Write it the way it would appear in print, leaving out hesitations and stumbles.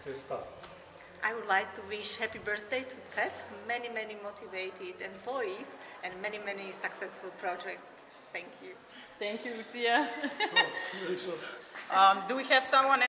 I would like to wish happy birthday to CEF, many motivated employees and many successful projects. Thank you. Thank you, Lucia. Do we have someone